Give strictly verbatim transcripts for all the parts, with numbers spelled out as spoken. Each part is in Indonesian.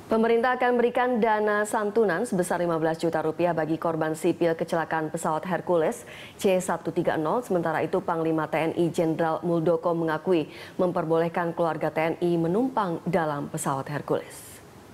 Pemerintah akan berikan dana santunan sebesar lima belas juta rupiah bagi korban sipil kecelakaan pesawat Hercules C seratus tiga puluh. Sementara itu, Panglima T N I Jenderal Muldoko mengakui memperbolehkan keluarga T N I menumpang dalam pesawat Hercules.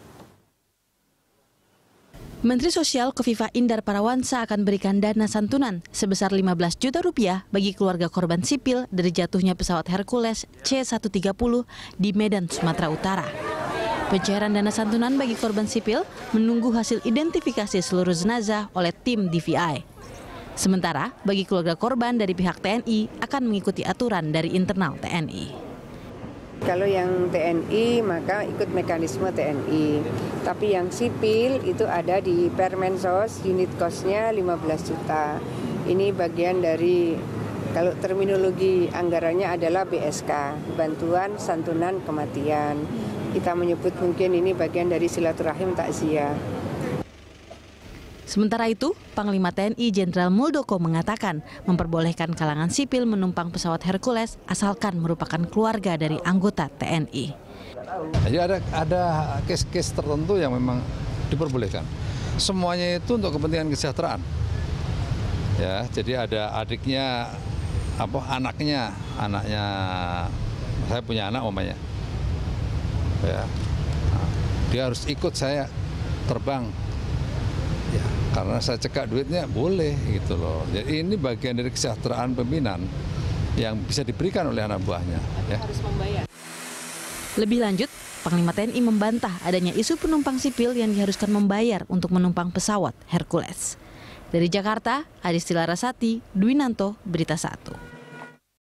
Menteri Sosial Kofifa Indar Parawansa akan berikan dana santunan sebesar lima belas juta rupiah bagi keluarga korban sipil dari jatuhnya pesawat Hercules C seratus tiga puluh di Medan, Sumatera Utara. Pencairan dana santunan bagi korban sipil menunggu hasil identifikasi seluruh jenazah oleh tim D V I. Sementara bagi keluarga korban dari pihak T N I akan mengikuti aturan dari internal T N I. Kalau yang T N I maka ikut mekanisme T N I. Tapi yang sipil itu ada di Permensos, unit cost-nya lima belas juta. Ini bagian dari, kalau terminologi anggarannya adalah B S K, Bantuan Santunan Kematian. Kita menyebut mungkin ini bagian dari silaturahim takziah. Sementara itu, Panglima T N I Jenderal Muldoko mengatakan memperbolehkan kalangan sipil menumpang pesawat Hercules asalkan merupakan keluarga dari anggota T N I. Jadi ada ada case-case tertentu yang memang diperbolehkan. Semuanya itu untuk kepentingan kesejahteraan. Ya, jadi ada adiknya, apa anaknya, anaknya saya punya anak umpamanya. Ya, nah, dia harus ikut saya terbang. Ya, karena saya cekak duitnya boleh gitu loh. Jadi ini bagian dari kesejahteraan pimpinan yang bisa diberikan oleh anak buahnya. Ya. Harus membayar. Lebih lanjut, Panglima T N I membantah adanya isu penumpang sipil yang diharuskan membayar untuk menumpang pesawat Hercules. Dari Jakarta, Adistila Rasati, Dwinanto, Berita Satu.